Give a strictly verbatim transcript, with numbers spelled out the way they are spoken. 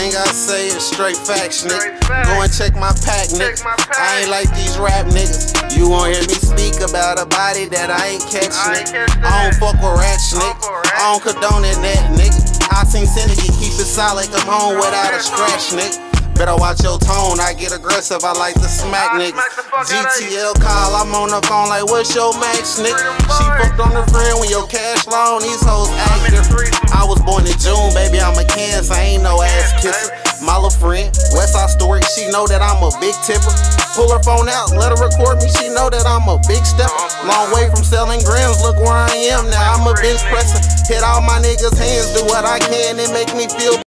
Everything I say is straight facts, nigga. Go and check my pack, nigga. I ain't like these rap niggas. You won't hear me speak about a body that I ain't catch, nigga. I don't fuck with rats, nigga. I don't condone in that, nigga. I seen Syndicate keep it solid, come home without a scratch, nigga. Better watch your tone, I get aggressive, I like to smack niggas. G T L call, I'm on the phone like, what's your max, nigga? She fucked on the friend when your cash low, these hoes active. I was born in June, baby, I'm a Cancer, I ain't no ass kisser. My little friend, Westside Story, she know that I'm a big tipper. Pull her phone out, let her record me, she know that I'm a big stepper. Long way from selling grams, look where I am now, I'm a bench presser. Hit all my niggas' hands, do what I can, it make me feel